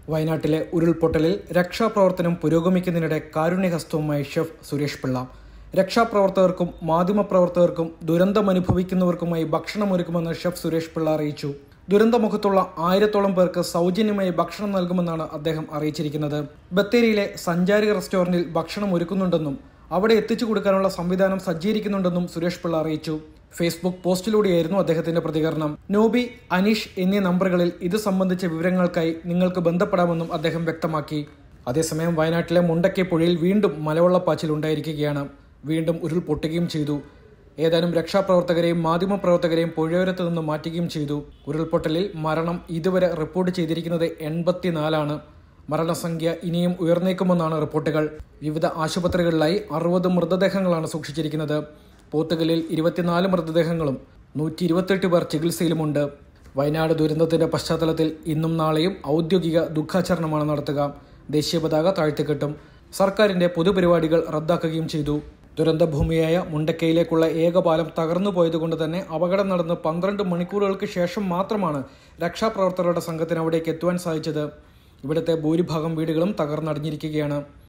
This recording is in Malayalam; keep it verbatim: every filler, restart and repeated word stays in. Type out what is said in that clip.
വയനാട്ടിലെ ഉരുൾപൊട്ടലിൽ രക്ഷാപ്രവർത്തനം പുരോഗമിക്കുന്നതിനിടെ കാരുണ്യഹസ്തവുമായി ഷെഫ് സുരേഷ് പിള്ള. രക്ഷാപ്രവർത്തകർക്കും മാധ്യമപ്രവർത്തകർക്കും ദുരന്തമനുഭവിക്കുന്നവർക്കുമായി ഭക്ഷണമൊരുക്കുമെന്ന് ഷെഫ് സുരേഷ് പിള്ള അറിയിച്ചു. ദുരന്തമുഖത്തുള്ള ആയിരത്തോളം പേർക്ക് സൗജന്യമായി ഭക്ഷണം നൽകുമെന്നാണ് അദ്ദേഹം അറിയിച്ചിരിക്കുന്നത്. ബത്തേരിയിലെ സഞ്ചാരി റെസ്റ്റോറന്റിൽ ഭക്ഷണം ഒരുക്കുന്നുണ്ടെന്നും അവിടെ എത്തിച്ചു കൊടുക്കാനുള്ള സംവിധാനം സജ്ജീകരിക്കുന്നുണ്ടെന്നും സുരേഷ് പിള്ള അറിയിച്ചു. ഫേസ്ബുക്ക് പോസ്റ്റിലൂടെയായിരുന്നു അദ്ദേഹത്തിന്റെ പ്രതികരണം. നോബി, അനീഷ് എന്നീ നമ്പറുകളിൽ ഇത് സംബന്ധിച്ച വിവരങ്ങൾക്കായി നിങ്ങൾക്ക് ബന്ധപ്പെടാമെന്നും അദ്ദേഹം വ്യക്തമാക്കി. അതേസമയം വയനാട്ടിലെ മുണ്ടക്കൈ പുഴയിൽ വീണ്ടും മലവെള്ളപ്പാച്ചിൽ ഉണ്ടായിരിക്കുകയാണ്. വീണ്ടും ഉരുൾപൊട്ടുകയും ചെയ്തു. ഏതാനും രക്ഷാപ്രവർത്തകരെയും മാധ്യമപ്രവർത്തകരെയും പുഴയോരത്ത് നിന്ന് മാറ്റുകയും ചെയ്തു. ഉരുൾപൊട്ടലിൽ മരണം ഇതുവരെ റിപ്പോർട്ട് ചെയ്തിരിക്കുന്നത് എൺപത്തിനാലാണ്. മരണസംഖ്യ ഇനിയും ഉയർന്നേക്കുമെന്നാണ് റിപ്പോർട്ടുകൾ. വിവിധ ആശുപത്രികളിലായി അറുപത് മൃതദേഹങ്ങളാണ് സൂക്ഷിച്ചിരിക്കുന്നത്. പോത്തുകലിൽ ഇരുപത്തിനാല് മൃതദേഹങ്ങളും നൂറ്റി ഇരുപത്തെട്ട് പേർ ചികിത്സയിലുമുണ്ട്. വയനാട് ദുരന്തത്തിന്റെ പശ്ചാത്തലത്തിൽ ഇന്നും നാളെയും ഔദ്യോഗിക ദുഃഖാചരണമാണ് നടത്തുക. ദേശീയ പതാക താഴ്ത്തിക്കെട്ടും. സർക്കാരിന്റെ പൊതുപരിപാടികൾ റദ്ദാക്കുകയും ചെയ്തു. ദുരന്തഭൂമിയായ മുണ്ടക്കൈയിലേക്കുള്ള ഏക പാലം തകർന്നു പോയതുകൊണ്ട് തന്നെ അപകടം നടന്ന് പന്ത്രണ്ട് മണിക്കൂറുകൾക്ക് ശേഷം മാത്രമാണ് രക്ഷാപ്രവർത്തകരുടെ സംഘത്തിന് അവിടേക്ക് എത്തുവാൻ സാധിച്ചത്. ഇവിടുത്തെ ഭൂരിഭാഗം വീടുകളും തകർന്നടിഞ്ഞിരിക്കുകയാണ്.